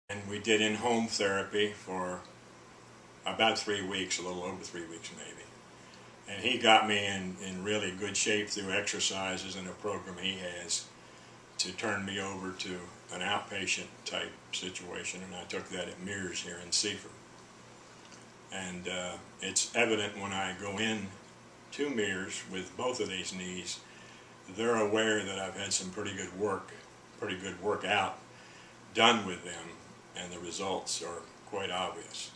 And we did in-home therapy for about 3 weeks, a little over 3 weeks maybe. And he got me in really good shape through exercises and a program he has to turn me over to an outpatient type situation, and I took that at Mears here in Seaford. And it's evident when I go in to Mears with both of these knees, they're aware that I've had some pretty good workout done with them, and the results are quite obvious.